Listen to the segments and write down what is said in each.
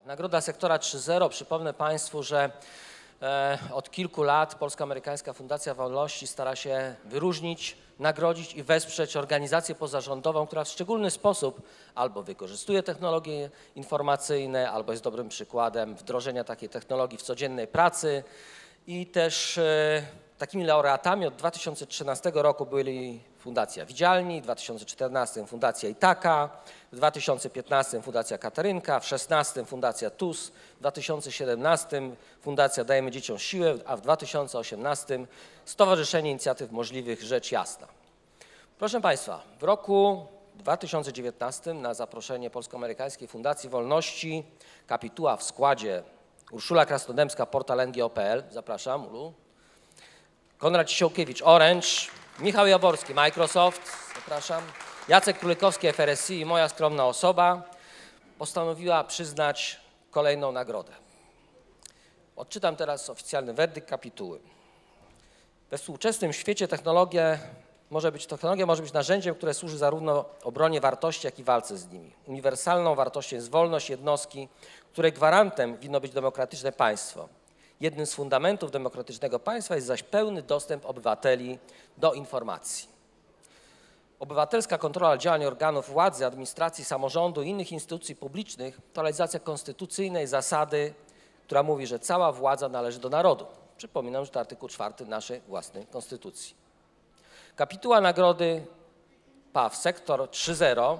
Nagroda Sektora 3.0. Przypomnę Państwu, że od kilku lat Polsko-Amerykańska Fundacja Wolności stara się wyróżnić, nagrodzić i wesprzeć organizację pozarządową, która w szczególny sposób albo wykorzystuje technologie informacyjne, albo jest dobrym przykładem wdrożenia takiej technologii w codziennej pracy. I też takimi laureatami od 2013 roku byli Fundacja Widzialni, w 2014 Fundacja Itaka, w 2015 Fundacja Katarynka, w 2016 Fundacja TUS, w 2017 Fundacja Dajemy Dzieciom Siłę, a w 2018 Stowarzyszenie Inicjatyw Możliwych Rzecz Jasna. Proszę Państwa, w roku 2019 na zaproszenie Polsko-Amerykańskiej Fundacji Wolności kapituła w składzie Urszula Krasnodębska, portal NGO.pl, zapraszam, Ulu, Konrad Ciesiołkiewicz, Orange, Michał Jaworski, Microsoft, zapraszam, Jacek Królykowski, FRSI i moja skromna osoba postanowiła przyznać kolejną nagrodę. Odczytam teraz oficjalny werdykt kapituły. We współczesnym świecie technologia może być narzędziem, które służy zarówno obronie wartości, jak i walce z nimi. Uniwersalną wartością jest wolność jednostki, której gwarantem winno być demokratyczne państwo. Jednym z fundamentów demokratycznego państwa jest zaś pełny dostęp obywateli do informacji. Obywatelska kontrola działań organów władzy, administracji, samorządu i innych instytucji publicznych to realizacja konstytucyjnej zasady, która mówi, że cała władza należy do narodu. Przypominam, że to artykuł 4 naszej własnej konstytucji. Kapituła nagrody PAW Sektor 3.0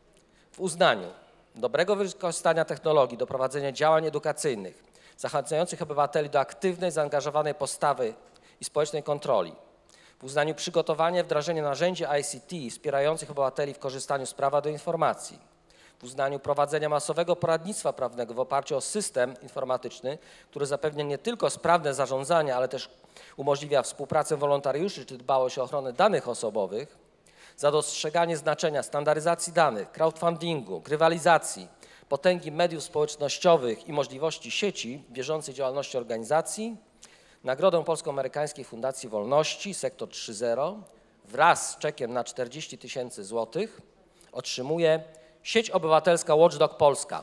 w uznaniu dobrego wykorzystania technologii do prowadzenia działań edukacyjnych, zachęcających obywateli do aktywnej, zaangażowanej postawy i społecznej kontroli, w uznaniu przygotowania i wdrażania narzędzi ICT wspierających obywateli w korzystaniu z prawa do informacji, w uznaniu prowadzenia masowego poradnictwa prawnego w oparciu o system informatyczny, który zapewnia nie tylko sprawne zarządzanie, ale też umożliwia współpracę wolontariuszy czy dbałość o ochronę danych osobowych, za dostrzeganie znaczenia standaryzacji danych, crowdfundingu, grywalizacji, potęgi mediów społecznościowych i możliwości sieci w bieżącej działalności organizacji, Nagrodę Polsko-Amerykańskiej Fundacji Wolności Sektor 3.0 wraz z czekiem na 40 000 złotych otrzymuje Sieć Obywatelska Watchdog Polska.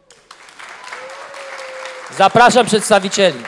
Zapraszam przedstawicieli.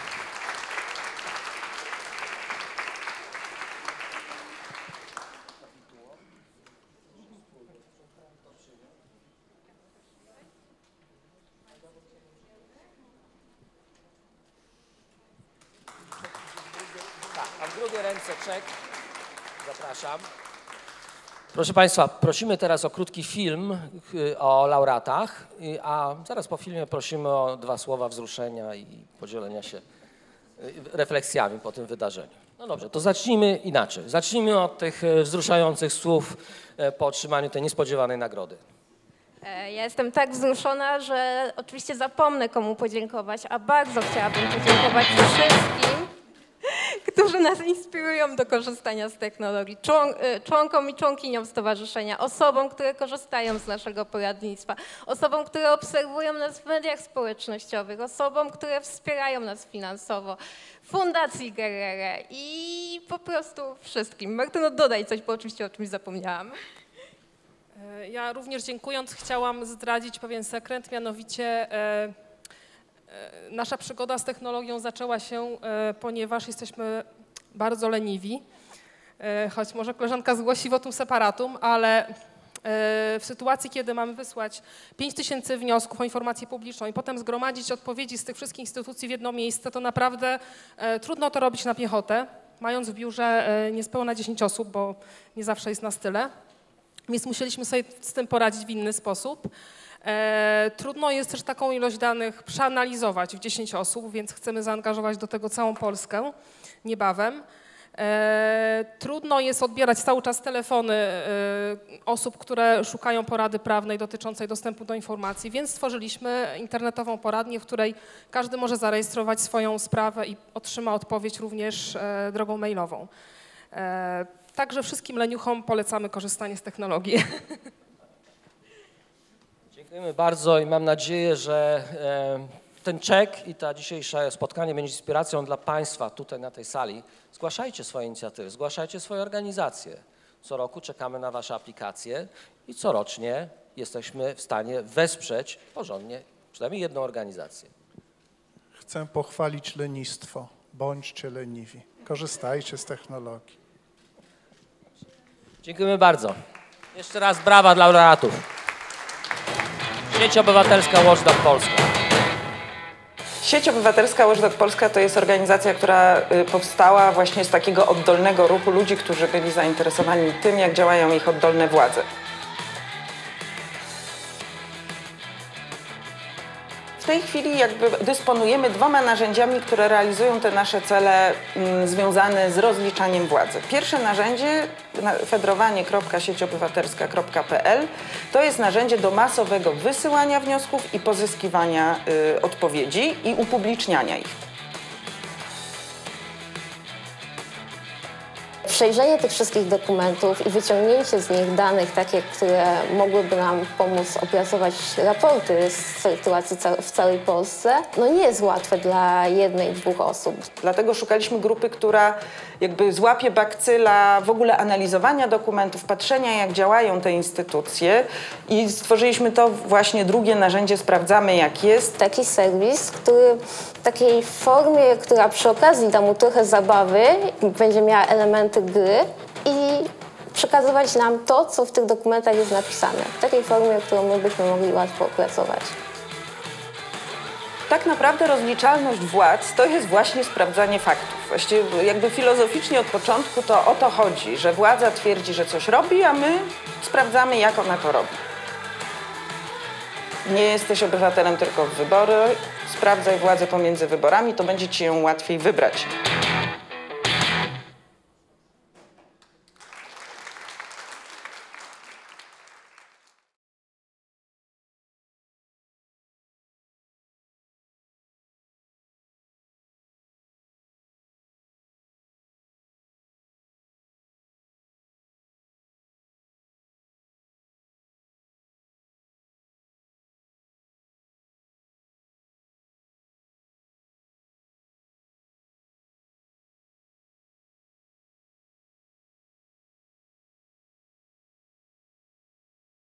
A w drugiej ręce czek. Zapraszam. Proszę Państwa, prosimy teraz o krótki film o laureatach, a zaraz po filmie prosimy o 2 słowa wzruszenia i podzielenia się refleksjami po tym wydarzeniu. No dobrze, to zacznijmy inaczej. Zacznijmy od tych wzruszających słów po otrzymaniu tej niespodziewanej nagrody. Ja jestem tak wzruszona, że oczywiście zapomnę, komu podziękować, a bardzo chciałabym podziękować wszystkim, którzy nas inspirują do korzystania z technologii, członkom i członkiniom stowarzyszenia, osobom, które korzystają z naszego poradnictwa, osobom, które obserwują nas w mediach społecznościowych, osobom, które wspierają nas finansowo, Fundacji Gerere i po prostu wszystkim. Martyno, dodaj coś, bo oczywiście o czymś zapomniałam. Ja również dziękując chciałam zdradzić pewien sekret, mianowicie nasza przygoda z technologią zaczęła się, ponieważ jesteśmy bardzo leniwi, choć może koleżanka zgłosi votum separatum, ale w sytuacji, kiedy mamy wysłać 5000 wniosków o informację publiczną i potem zgromadzić odpowiedzi z tych wszystkich instytucji w jedno miejsce, to naprawdę trudno to robić na piechotę, mając w biurze niespełna 10 osób, bo nie zawsze jest nas tyle, więc musieliśmy sobie z tym poradzić w inny sposób. Trudno jest też taką ilość danych przeanalizować w 10 osób, więc chcemy zaangażować do tego całą Polskę niebawem. Trudno jest odbierać cały czas telefony osób, które szukają porady prawnej dotyczącej dostępu do informacji, więc stworzyliśmy internetową poradnię, w której każdy może zarejestrować swoją sprawę i otrzyma odpowiedź również drogą mailową. Także wszystkim leniuchom polecamy korzystanie z technologii. Dziękujemy bardzo i mam nadzieję, że ten czek i to dzisiejsze spotkanie będzie inspiracją dla Państwa tutaj na tej sali. Zgłaszajcie swoje inicjatywy, zgłaszajcie swoje organizacje. Co roku czekamy na Wasze aplikacje i corocznie jesteśmy w stanie wesprzeć porządnie Przynajmniej jedną organizację. Chcę pochwalić lenistwo. Bądźcie leniwi. Korzystajcie z technologii. Dziękujemy bardzo. Jeszcze raz brawa dla laureatów. Sieć Obywatelska Watchdog Polska. Sieć Obywatelska Watchdog Polska to jest organizacja, która powstała właśnie z takiego oddolnego ruchu ludzi, którzy byli zainteresowani tym, jak działają ich oddolne władze. W tej chwili jakby dysponujemy 2 narzędziami, które realizują te nasze cele związane z rozliczaniem władzy. Pierwsze narzędzie, fedrowanie.sieciobywatelska.pl, to jest narzędzie do masowego wysyłania wniosków i pozyskiwania odpowiedzi i upubliczniania ich. Przejrzenie tych wszystkich dokumentów i wyciągnięcie z nich danych takie, które mogłyby nam pomóc opracować raporty z sytuacji w całej Polsce, no nie jest łatwe dla 1-2 osób. Dlatego szukaliśmy grupy, która jakby złapie bakcyla w ogóle analizowania dokumentów, patrzenia, jak działają te instytucje, i stworzyliśmy to właśnie drugie narzędzie Sprawdzamy, jak jest. Taki serwis, który w takiej formie, która przy okazji da mu trochę zabawy, będzie miała elementy gry i przekazywać nam to, co w tych dokumentach jest napisane. W takiej formie, którą my byśmy mogli łatwo opracować. Tak naprawdę rozliczalność władz to jest właśnie sprawdzanie faktów. Właściwie jakby filozoficznie od początku to o to chodzi, że władza twierdzi, że coś robi, a my sprawdzamy, jak ona to robi. Nie jesteś obywatelem tylko w wybory, sprawdzaj władzę pomiędzy wyborami, to będzie ci ją łatwiej wybrać.